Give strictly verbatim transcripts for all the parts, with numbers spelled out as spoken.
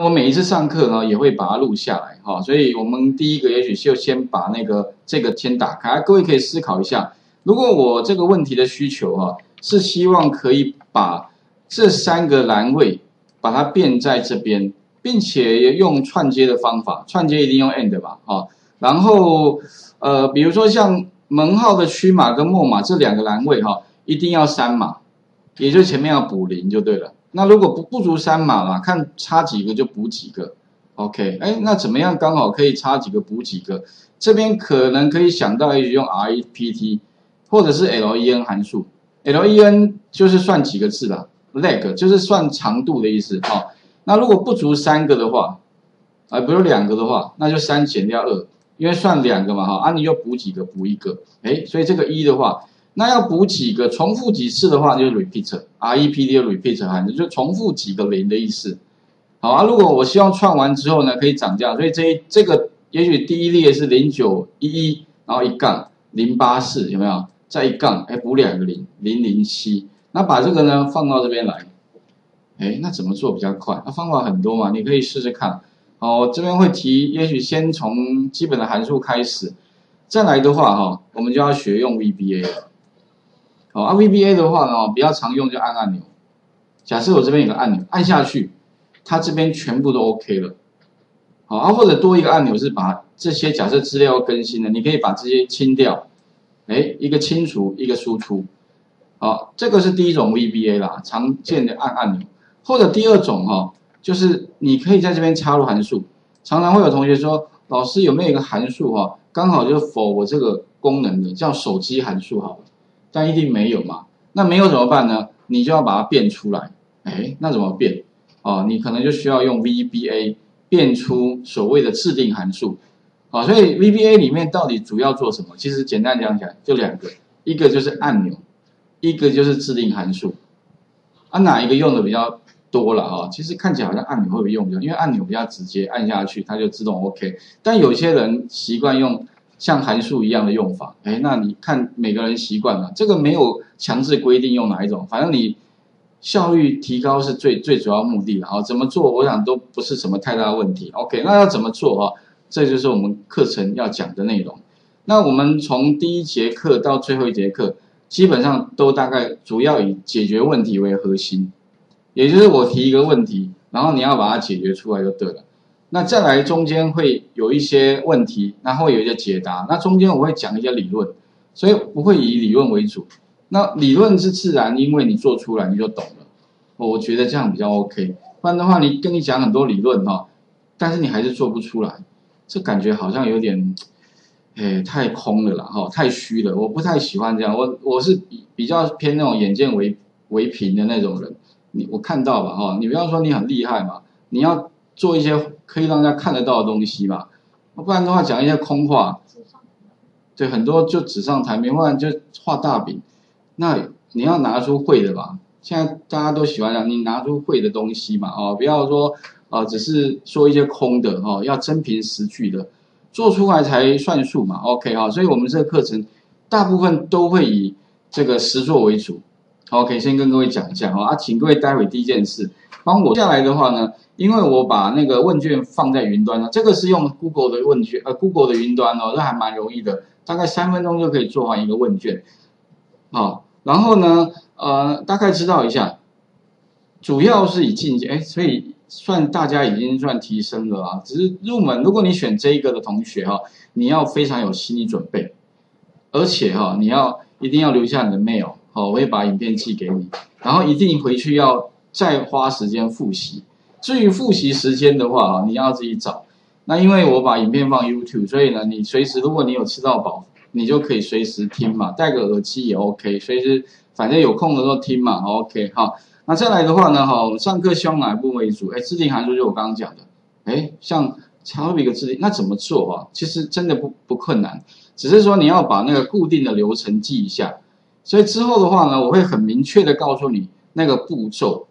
我每一次上课呢，也会把它录下来哈，所以我们第一个也许就先把那个这个先打开，各位可以思考一下，如果我这个问题的需求哈，是希望可以把这三个栏位把它变在这边，并且也用串接的方法，串接一定用 and 吧，哈，然后呃，比如说像门号的区码跟末码这两个栏位哈，一定要三码，也就是前面要补零就对了。那如果不不足三码啦，看差几个就补几个 ，OK？ 哎，那怎么样刚好可以差几个补几个？这边可能可以想到也许用 R E P T 或者是 L E N 函数 ，L E N 就是算几个字啦 ，leg 就是算长度的意思哦。那如果不足三个的话，啊、呃，比如两个的话，那就三减掉二，因为算两个嘛哈，啊你又补几个补一个，哎，所以这个一的话。那要补几个，重复几次的话，就是 repeat，R E P T 的 repeat 函数，就重复几个零的意思。好啊，如果我希望串完之后呢，可以涨价，所以这一这个也许第一列是零九一一，然后一杠零八四，有没有？再一杠，哎，补两个零，零零七。那把这个呢放到这边来，哎，那怎么做比较快？那方法很多嘛，你可以试试看。好，这边会提，也许先从基本的函数开始，再来的话哈，我们就要学用 V B A 了。好，啊 V B A 的话呢，比较常用就按按钮。假设我这边有个按钮，按下去，它这边全部都 OK 了。好，啊或者多一个按钮是把这些假设资料要更新的，你可以把这些清掉。哎，一个清除，一个输出。好，这个是第一种 V B A 啦，常见的按按钮。或者第二种哈、哦，就是你可以在这边插入函数。常常会有同学说，老师有没有一个函数哈、哦，刚好就是 for 我这个功能的，叫手机函数好了。但一定没有嘛？那没有怎么办呢？你就要把它变出来。哎，那怎么变？哦，你可能就需要用 V B A 变出所谓的制定函数。好、哦，所以 V B A 里面到底主要做什么？其实简单讲起来就两个，一个就是按钮，一个就是制定函数。啊，哪一个用的比较多了啊、哦？其实看起来好像按钮会不会用比较，因为按钮比较直接，按下去它就自动 OK。但有些人习惯用像函数一样的用法，哎，那你看每个人习惯了，这个没有强制规定用哪一种，反正你效率提高是最最主要目的的啊。怎么做，我想都不是什么太大的问题。OK， 那要怎么做哈？这就是我们课程要讲的内容。那我们从第一节课到最后一节课，基本上都大概主要以解决问题为核心，也就是我提一个问题，然后你要把它解决出来就对了。那再来中间会有一些问题，然后有一些解答。那中间我会讲一些理论，所以不会以理论为主。那理论是自然，因为你做出来你就懂了。我觉得这样比较 OK。不然的话，你跟你讲很多理论哈，但是你还是做不出来，这感觉好像有点，哎，太空了啦哈，太虚了。我不太喜欢这样。我我是比比较偏那种眼见为为凭的那种人。你我看到吧哈，你不要说你很厉害嘛，你要做一些可以让大家看得到的东西嘛，不然的话讲一些空话，对，很多就纸上谈兵，不然就画大饼。那你要拿出会的吧？现在大家都喜欢讲，你拿出会的东西嘛，哦，不要说呃只是说一些空的哦，要真凭实据的，做出来才算数嘛。OK 哈、哦，所以我们这个课程大部分都会以这个实作为主。OK， 先跟各位讲一下哈、哦、啊，请各位待会第一件事帮我下来的话呢。因为我把那个问卷放在云端了，这个是用 Google 的问卷，呃 ，Google 的云端哦，这还蛮容易的，大概三分钟就可以做完一个问卷。好，然后呢，呃，大概知道一下，主要是以进阶，哎，所以算大家已经算提升了啊，只是入门，如果你选这一个的同学哈、哦，你要非常有心理准备，而且哈、哦，你要一定要留下你的 mail， 好、哦，我会把影片寄给你，然后一定回去要再花时间复习。至于复习时间的话，你要自己找。那因为我把影片放 YouTube， 所以呢，你随时如果你有吃到饱，你就可以随时听嘛，戴个耳机也 OK， 随时反正有空的时候听嘛 ，OK 好。那再来的话呢，哈，上课希望哪一部分为主？哎，制定函数就我刚刚讲的，哎，像插入一个制定，那怎么做啊？其实真的不不困难，只是说你要把那个固定的流程记一下。所以之后的话呢，我会很明确的告诉你那个步骤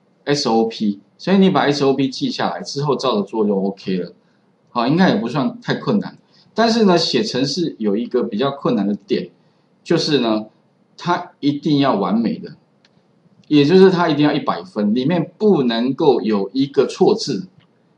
S O P。所以你把 S O P 记下来之后，照着做就 OK 了，好，应该也不算太困难。但是呢，写程式有一个比较困难的点，就是呢，它一定要完美的，也就是它一定要一百分，里面不能够有一个错字，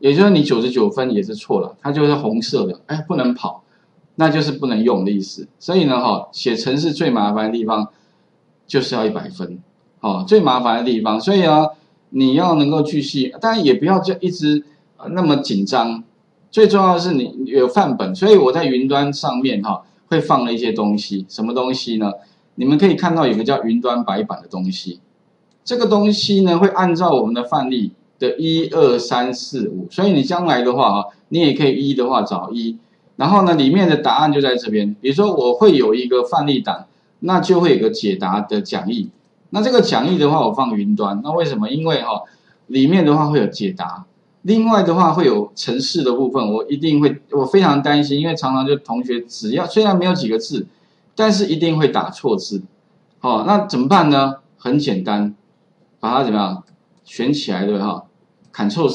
也就是你九十九分也是错了，它就是红色的，哎，不能跑，那就是不能用的意思。所以呢，哈，写程式最麻烦的地方就是要一百分，哦，最麻烦的地方。所以啊，你要能够继续，当然也不要就一直那么紧张。最重要的是你有范本，所以我在云端上面哈会放了一些东西，什么东西呢？你们可以看到有个叫云端白板的东西，这个东西呢会按照我们的范例的一二三四五，所以你将来的话啊，你也可以一的话找一，然后呢里面的答案就在这边。比如说我会有一个范例档，那就会有个解答的讲义，那这个讲义的话我放云端，那为什么？因为哈里面的话会有解答。另外的话会有程式的部分，我一定会，我非常担心，因为常常就同学只要虽然没有几个字，但是一定会打错字，哦，那怎么办呢？很简单，把它怎么样选起来对哈 ，Ctrl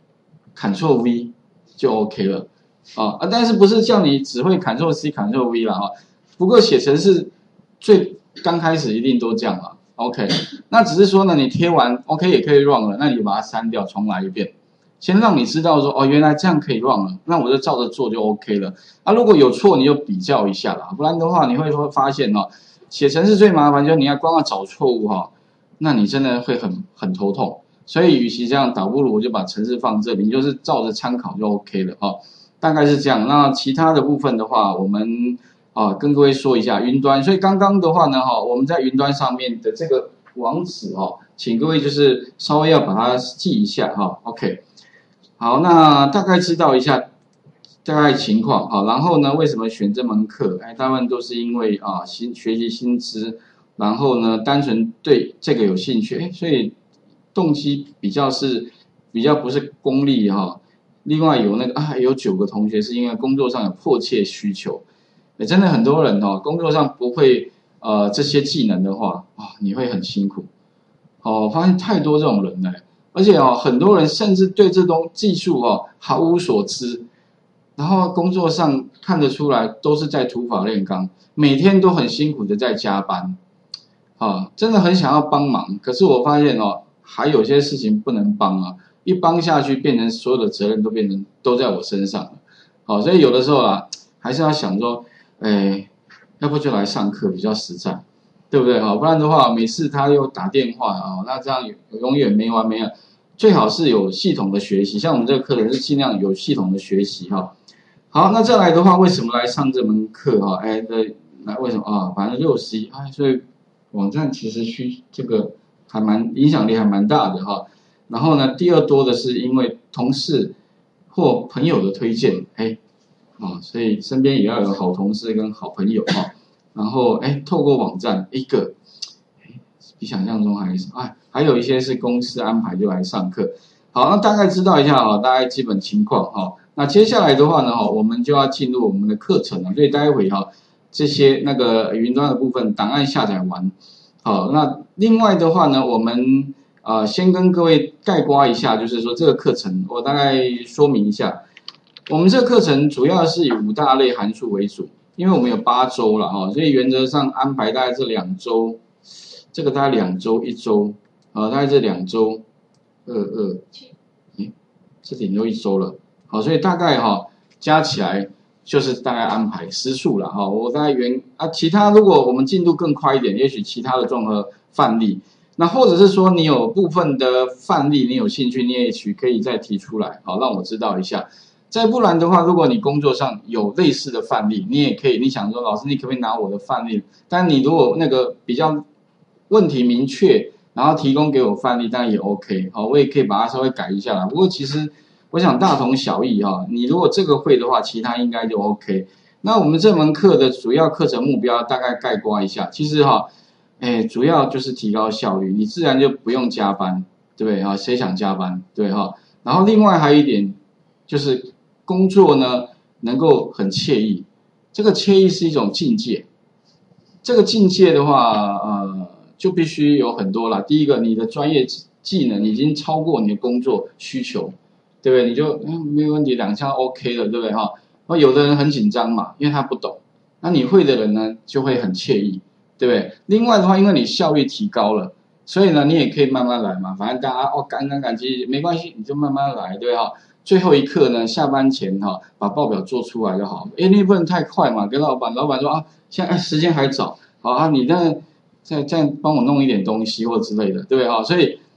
C，Ctrl V 就 OK 了，哦啊，但是不是叫你只会 Ctrl C，Ctrl V 了哈，不过写程式最刚开始一定都这样了 ，OK， 那只是说呢，你贴完 OK 也可以 run 了，那你就把它删掉，重来一遍。先让你知道说哦，原来这样可以 run 了，那我就照着做就 OK 了。啊，如果有错你就比较一下啦，不然的话你会说发现哦，写程式最麻烦就是你要光要找错误哈，那你真的会很很头痛。所以与其这样，倒不如我就把程式放这里，你就是照着参考就 OK 了哈。大概是这样。那其他的部分的话，我们啊跟各位说一下云端。所以刚刚的话呢哈，我们在云端上面的这个网址哦，请各位就是稍微要把它记一下哈 ，OK。好，那大概知道一下大概情况，好，然后呢，为什么选这门课？哎，大部分都是因为啊新学习新知，然后呢，单纯对这个有兴趣，哎，所以动机比较是比较不是功利哈。另外有那个啊，有九个同学是因为工作上有迫切需求，哎，真的很多人哦，工作上不会呃这些技能的话，啊，你会很辛苦。哦，我发现太多这种人了。而且哦，很多人甚至对这种技术哦毫无所知，然后工作上看得出来都是在土法炼钢，每天都很辛苦的在加班，啊，真的很想要帮忙，可是我发现哦，还有些事情不能帮啊，一帮下去变成所有的责任都变成都在我身上了，好，所以有的时候啊，还是要想说，哎，要不就来上课比较实在。对不对哈？不然的话，每次他又打电话啊，那这样永远没完没了。最好是有系统的学习，像我们这个课程是尽量有系统的学习哈。好，那再来的话，为什么来上这门课哈？哎，对，那为什么啊？反正六十一，哎，所以网站其实需这个还蛮影响力还蛮大的哈。然后呢，第二多的是因为同事或朋友的推荐，哎，啊，所以身边也要有好同事跟好朋友哈。然后哎，透过网站一个，比想象中还是哎，还有一些是公司安排就来上课。好，那大概知道一下哈，大概基本情况哈。那接下来的话呢哈，我们就要进入我们的课程了。所以待会哈，这些那个云端的部分档案下载完，好，那另外的话呢，我们呃先跟各位概括一下，就是说这个课程我大概说明一下。我们这个课程主要是以五大类函数为主。因为我们有八周了哈，所以原则上安排大概这两周，这个大概两周一周，啊，大概这两周，二二，哎，这顶就一周了，好，所以大概哈加起来就是大概安排时数了哈。我大概原啊，其他如果我们进度更快一点，也许其他的综合范例，那或者是说你有部分的范例你有兴趣，你也许可以再提出来，好，让我知道一下。再不然的话，如果你工作上有类似的范例，你也可以，你想说老师，你可不可以拿我的范例？但你如果那个比较问题明确，然后提供给我范例，当然也 OK， 好，我也可以把它稍微改一下啦。不过其实我想大同小异哈，你如果这个会的话，其他应该就 OK。那我们这门课的主要课程目标大概概括一下，其实哈，哎，主要就是提高效率，你自然就不用加班，对不对哈？谁想加班，对哈？然后另外还有一点就是。工作呢能够很惬意，这个惬意是一种境界。这个境界的话，呃，就必须有很多啦。第一个，你的专业技能已经超过你的工作需求，对不对？你就嗯没有问题，两项 OK 了，对不对哈？那有的人很紧张嘛，因为他不懂。那你会的人呢，就会很惬意，对不对？另外的话，因为你效率提高了， 所以呢，你也可以慢慢来嘛，反正大家哦赶赶赶，其实没关系，你就慢慢来，对哈。最后一刻呢，下班前哈，把报表做出来就好。哎，你不能太快嘛，跟老板，老板说啊，现在时间还早，好啊，你那再再帮我弄一点东西或之类的，对不对哈？所以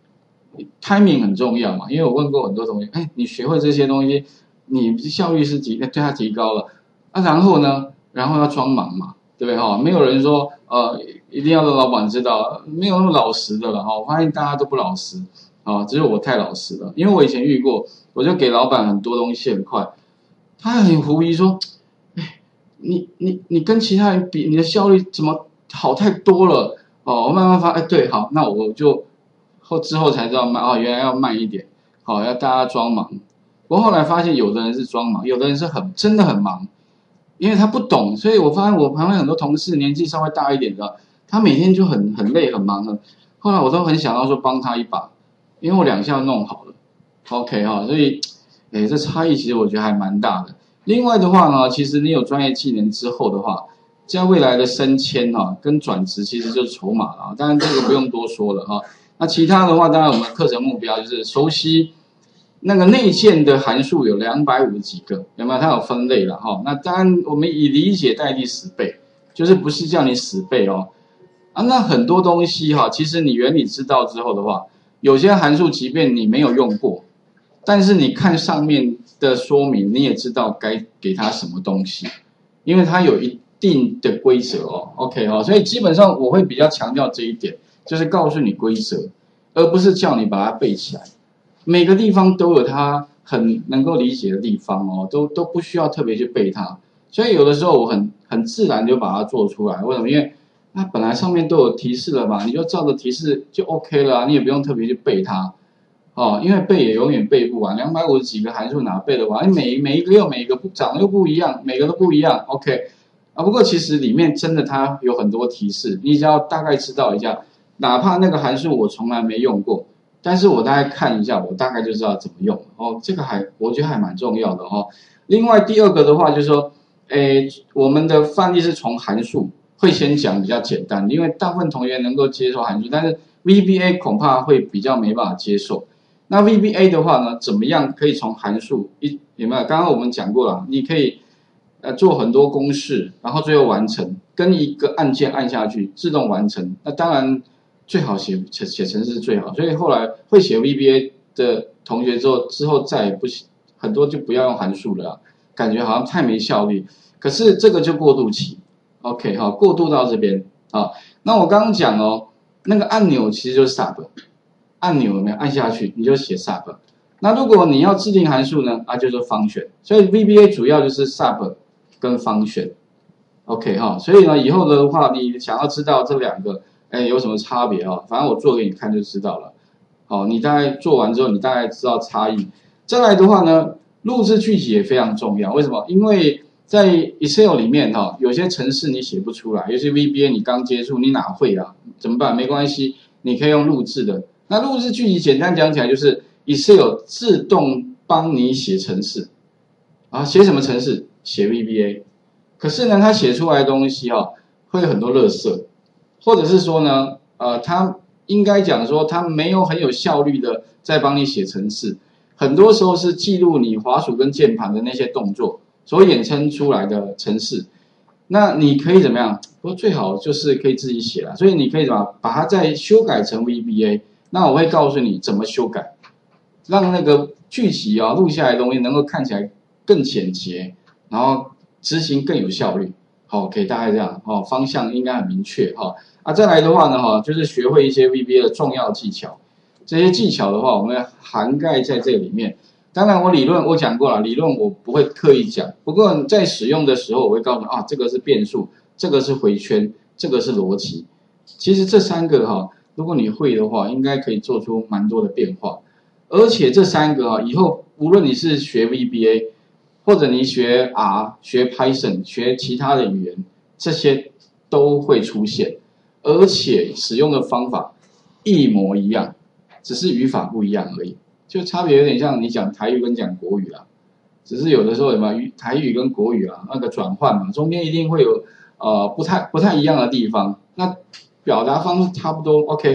timing 很重要嘛，因为我问过很多同学，哎，你学会这些东西，你效率是提对它提高了，啊，然后呢，然后要装忙嘛，对不对哈？没有人说呃一定要让老板知道，没有那么老实的了哈。我发现大家都不老实啊，只有我太老实了，因为我以前遇过，我就给老板很多东西很快，他很狐疑说，哎，你你你跟其他人比，你的效率怎么好太多了？哦，我慢慢发，哎，对，好，那我就。后之后才知道慢哦，原来要慢一点，好、哦、要大家装忙。我后来发现，有的人是装忙，有的人是很真的很忙，因为他不懂，所以我发现我旁边很多同事年纪稍微大一点的，他每天就很很累很忙了。后来我都很想要说帮他一把，因为我两下弄好了 ，OK 哈、哦，所以，哎，这差异其实我觉得还蛮大的。另外的话呢，其实你有专业技能之后的话，在未来的升迁哈、哦、跟转职其实就是筹码了，当然这个不用多说了哈。那其他的话，当然我们课程目标就是熟悉那个内建的函数有两百五十几个，有没有？它有分类了哈。那当然我们以理解代替死背，就是不是叫你死背哦。啊，那很多东西哈，其实你原理知道之后的话，有些函数即便你没有用过，但是你看上面的说明，你也知道该给它什么东西，因为它有一定的规则哦。OK 哈，所以基本上我会比较强调这一点。就是告诉你规则，而不是叫你把它背起来。每个地方都有它很能够理解的地方哦，都都不需要特别去背它。所以有的时候我很很自然就把它做出来。为什么？因为它本来上面都有提示了嘛，你就照着提示就 OK 了啊，你也不用特别去背它哦，因为背也永远背不完，两百五十几个函数哪背得完？每每一个又每一个不长得又不一样，每个都不一样 ，OK 啊。不过其实里面真的它有很多提示，你只要大概知道一下。哪怕那个函数我从来没用过，但是我大概看一下，我大概就知道怎么用哦。这个还我觉得还蛮重要的哦。另外第二个的话就是说，诶，我们的范例是从函数会先讲比较简单，因为大部分同学能够接受函数，但是 V B A 恐怕会比较没办法接受。那 V B A 的话呢，怎么样可以从函数一有没有？刚刚我们讲过了，你可以呃做很多公式，然后最后完成，跟一个按键按下去自动完成。那当然。最好写写写程式最好，所以后来会写 V B A 的同学之后，之后再也不很多就不要用函数了、啊，感觉好像太没效率。可是这个就过渡期 ，OK 好，过渡到这边啊。那我刚刚讲哦，那个按钮其实就是 sub， 按钮有没有按下去你就写 sub。那如果你要制定函数呢，啊就是 function。所以 V B A 主要就是 sub 跟 function，OK 哈。所以呢以后的话，你想要知道这两个。哎，有什么差别啊？反正我做给你看就知道了。好，你大概做完之后，你大概知道差异。再来的话呢，录制句子也非常重要。为什么？因为在 Excel 里面哈，有些程式你写不出来，有些 V B A 你刚接触，你哪会啊？怎么办？没关系，你可以用录制的。那录制句子简单讲起来就是 Excel 自动帮你写程式啊，写什么程式？写 V B A。可是呢，它写出来的东西哈，会有很多垃圾。或者是说呢，呃，他应该讲说他没有很有效率的在帮你写程式，很多时候是记录你滑鼠跟键盘的那些动作所衍生出来的程式。那你可以怎么样？不过最好就是可以自己写啦，所以你可以怎么把它再修改成 V B A。那我会告诉你怎么修改，让那个句集啊录下来的东西能够看起来更简洁，然后执行更有效率。好，可以大概这样哦，方向应该很明确哈。啊，再来的话呢，哈，就是学会一些 V B A 的重要技巧。这些技巧的话，我们涵盖在这里面。当然，我理论我讲过了，理论我不会刻意讲。不过在使用的时候，我会告诉你啊，这个是变数，这个是回圈，这个是逻辑。其实这三个哈，如果你会的话，应该可以做出蛮多的变化。而且这三个啊，以后无论你是学 V B A， 或者你学 R、学 Python、学其他的语言，这些都会出现。而且使用的方法一模一样，只是语法不一样而已，就差别有点像你讲台语跟讲国语啦，只是有的时候有没有台语跟国语啊那个转换嘛，中间一定会有呃不太不太一样的地方，那表达方式差不多 OK 哈。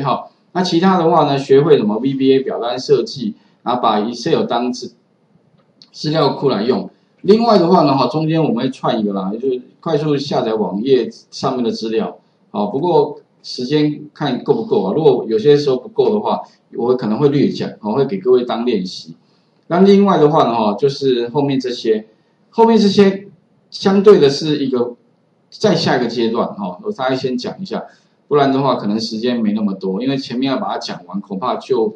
那其他的话呢，学会什么 V B A 表单设计，然后把 Excel 当资资料库来用。另外的话呢，哈，中间我们会串一个啦，就是快速下载网页上面的资料。好，不过时间看够不够啊？如果有些时候不够的话，我可能会略讲，我会给各位当练习。那另外的话呢，哈，就是后面这些，后面这些相对的是一个再下一个阶段，哈，我大概先讲一下，不然的话可能时间没那么多，因为前面要把它讲完，恐怕就，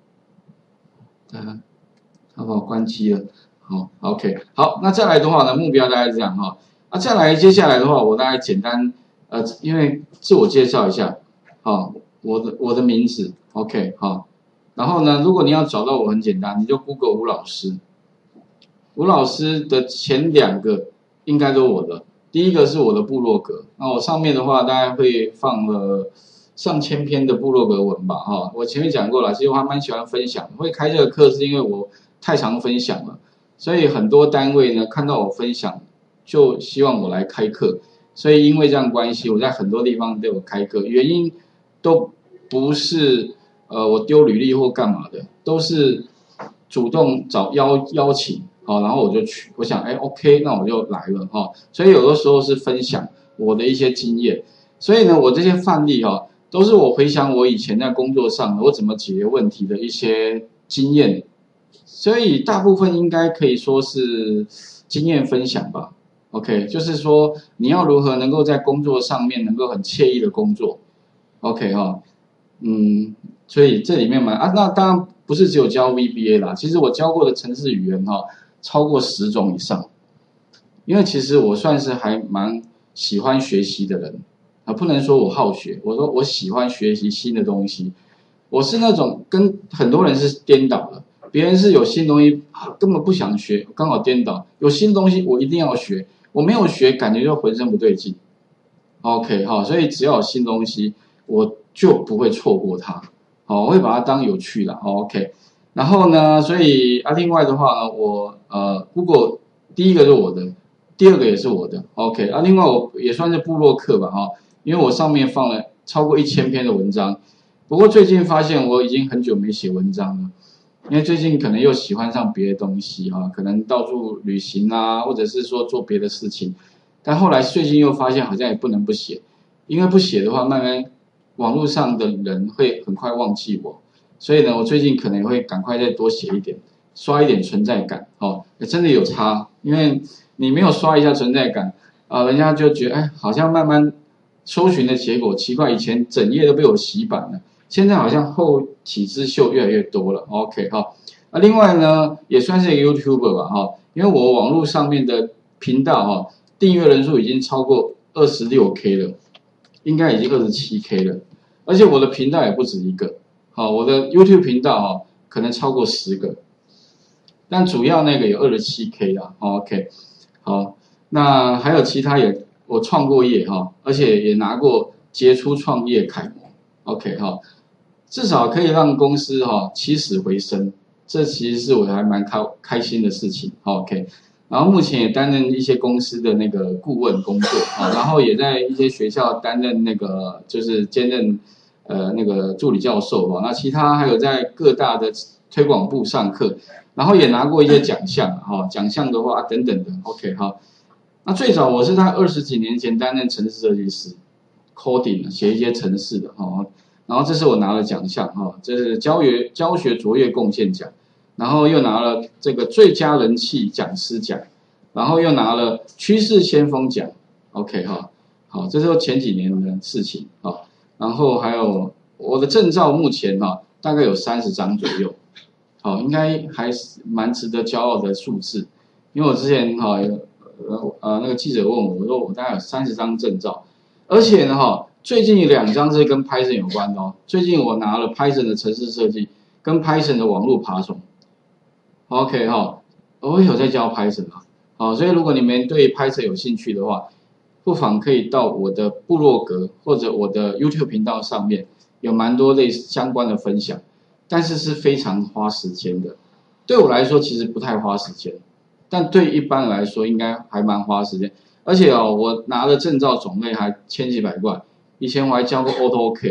呃，他把我关机了。好 ，OK， 好，那再来的话呢，目标大概是这样哈。那再来接下来的话，我大概简单呃，因为自我介绍一下，好，我的我的名字 ，OK， 好，然后呢，如果你要找到我很简单，你就 Google 吴老师，吴老师的前两个应该都我的，第一个是我的部落格，那我上面的话大概会放了上千篇的部落格文吧，哈，我前面讲过了，其实我还蛮喜欢分享，会开这个课是因为我太常分享了。所以很多单位呢看到我分享，就希望我来开课。所以因为这样关系，我在很多地方都有开课，原因都不是呃我丢履历或干嘛的，都是主动找邀邀请，好，然后我就去，我想哎 OK， 那我就来了哈。所以有的时候是分享我的一些经验，所以呢我这些范例哈，都是我回想我以前在工作上我怎么解决问题的一些经验。所以大部分应该可以说是经验分享吧 ，OK， 就是说你要如何能够在工作上面能够很惬意的工作 ，OK 哈，嗯，所以这里面嘛啊，那当然不是只有教 V B A 啦，其实我教过的程式语言哈超过十种以上，因为其实我算是还蛮喜欢学习的人啊，不能说我好学，我说我喜欢学习新的东西，我是那种跟很多人是颠倒的。别人是有新东西、啊，根本不想学，刚好颠倒。有新东西我一定要学，我没有学，感觉就浑身不对劲。OK， 好，所以只要有新东西，我就不会错过它。好，我会把它当有趣的。OK， 然后呢，所以啊，另外的话呢，我呃，Google 第一个是我的，第二个也是我的。OK， 啊，另外我也算是部落客吧，哈，因为我上面放了超过一千篇的文章。不过最近发现我已经很久没写文章了。因为最近可能又喜欢上别的东西哈、啊，可能到处旅行啊，或者是说做别的事情，但后来最近又发现好像也不能不写，因为不写的话，慢慢网络上的人会很快忘记我，所以呢，我最近可能会赶快再多写一点，刷一点存在感哦，真的有差，因为你没有刷一下存在感啊、呃，人家就觉得哎，好像慢慢搜寻的结果奇怪，以前整页都被我洗版了。现在好像后起之秀越来越多了 ，OK 哈。那另外呢，也算是一个 YouTuber 吧哈，因为我网络上面的频道哈，订阅人数已经超过 二十六K 了，应该已经 二十七K 了，而且我的频道也不止一个，好，我的 YouTube 频道哈可能超过十个，但主要那个有 二十七K 啦 ，OK， 好，那还有其他也我创过业哈，而且也拿过杰出创业楷模 ，OK 哈。至少可以让公司哈、哦、起死回生，这其实是我还蛮开开心的事情。OK， 然后目前也担任一些公司的那个顾问工作啊，然后也在一些学校担任那个就是兼任呃那个助理教授啊，那其他还有在各大的推广部上课，然后也拿过一些奖项哈、哦，奖项的话、啊、等等的。OK 好，那最早我是在二十几年前担任程式设计师 ，coding 写一些程式的哈。哦然后这是我拿了奖项哈，这是教学教学卓越贡献奖，然后又拿了这个最佳人气讲师奖，然后又拿了趋势先锋奖 ，OK 哈，好，这是前几年的事情啊，然后还有我的证照目前哈大概有三十张左右，好，应该还是蛮值得骄傲的数字，因为我之前哈呃呃那个记者问我，我说我大概有三十张证照，而且呢哈。最近有两张是跟 Python 有关的哦。最近我拿了 Python 的程式设计，跟 Python 的网络爬虫。OK 哈，我有在教 Python 啊。好，所以如果你们对 Python 有兴趣的话，不妨可以到我的部落格或者我的 YouTube 频道上面，有蛮多类似相关的分享，但是是非常花时间的。对我来说其实不太花时间，但对一般来说应该还蛮花时间。而且哦，我拿的证照种类还千奇百怪。以前我还教过 AutoCAD，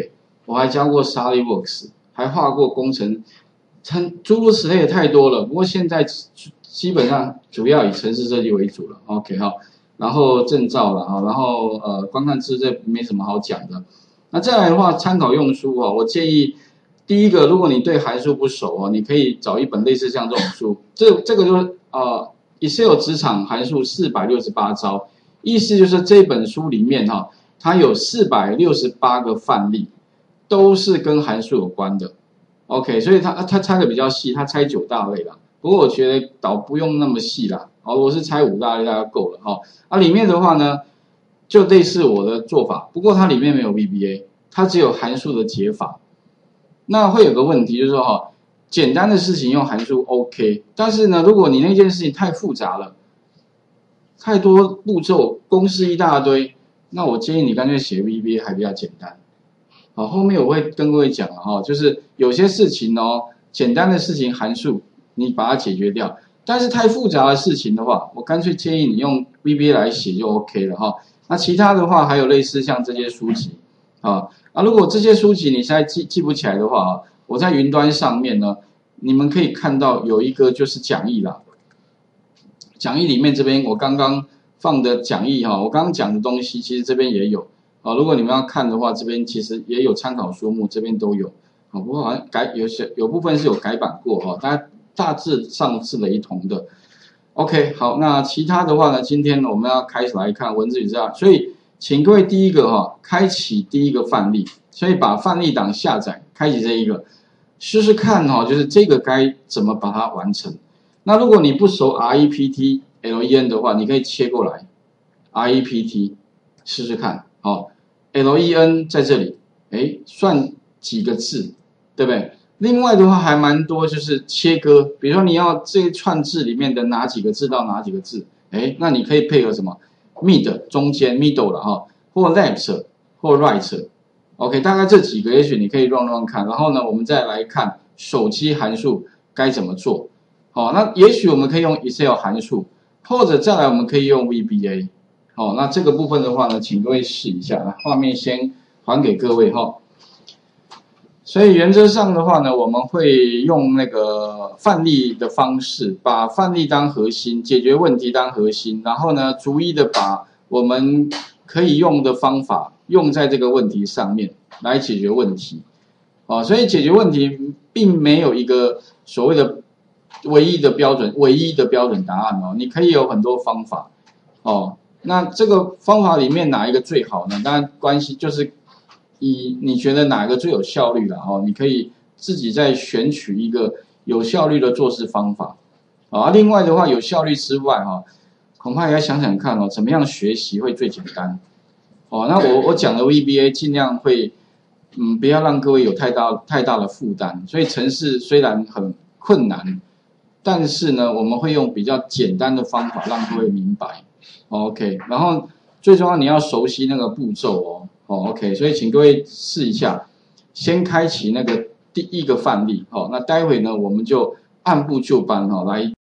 我还教过 SolidWorks， 还画过工程，很诸如此类的太多了。不过现在基本上主要以程式设计为主了 ，OK 哈。然后证照了哈，然后呃观看知识这没什么好讲的。那再来的话，参考用书哦，我建议第一个，如果你对函数不熟哦，你可以找一本类似像这种书，这这个就是呃 Excel 职场函数四百六十八招，意思就是这本书里面哈、哦，它有四百六十八个范例，都是跟函数有关的。OK， 所以它它拆的比较细，它拆九大类啦。不过我觉得倒不用那么细啦，哦，我是拆五大类大概够了哈、哦。啊，里面的话呢，就类似我的做法，不过它里面没有 V B A， 它只有函数的解法。那会有个问题就是说哈、哦，简单的事情用函数 OK， 但是呢，如果你那件事情太复杂了，太多步骤，公式一大堆，那我建议你干脆写 V B A 还比较简单。好，后面我会跟各位讲了哈，就是有些事情哦，简单的事情函数你把它解决掉，但是太复杂的事情的话，我干脆建议你用 V B A 来写就 OK 了哈。那其他的话还有类似像这些书籍啊，啊如果这些书籍你现在记记不起来的话啊，我在云端上面呢，你们可以看到有一个就是讲义啦，讲义里面这边我刚刚放的讲义哈，我刚刚讲的东西其实这边也有。啊，如果你们要看的话，这边其实也有参考书目，这边都有。啊，不过好像改有些有部分是有改版过哈，大家大致上是雷同的。OK， 好，那其他的话呢，今天我们要开始来看文字语这样，所以请各位第一个哈，开启第一个范例，所以把范例档下载，开启这一个，试试看哈，就是这个该怎么把它完成。那如果你不熟 R E P T L E N 的话，你可以切过来 R E P T 试试看。好 ，L E N 在这里，哎，算几个字，对不对？另外的话还蛮多，就是切割，比如说你要这一串字里面的哪几个字到哪几个字，哎，那你可以配合什么 mid 中间 middle 了哈，或 left 或 right，OK， 大概这几个也许你可以乱乱看，然后呢，我们再来看手机函数该怎么做。好，那也许我们可以用 Excel 函数，或者再来我们可以用 V B A。好，那这个部分的话呢，请各位试一下，来，画面先还给各位哈。所以原则上的话呢，我们会用那个范例的方式，把范例当核心，解决问题当核心，然后呢，逐一的把我们可以用的方法用在这个问题上面来解决问题。哦，所以解决问题并没有一个所谓的唯一的标准、唯一的标准答案哦，你可以有很多方法哦。那这个方法里面哪一个最好呢？当然关系就是以你觉得哪个最有效率了哦，你可以自己再选取一个有效率的做事方法啊。另外的话，有效率之外哈，恐怕也要想想看哦，怎么样学习会最简单哦。那我我讲的 V B A 尽量会嗯不要让各位有太大太大的负担，所以程式虽然很困难，但是呢，我们会用比较简单的方法让各位明白。OK， 然后最重要你要熟悉那个步骤哦。哦 ，OK， 所以请各位试一下，先开启那个第一个范例。好，那待会呢我们就按部就班哈来。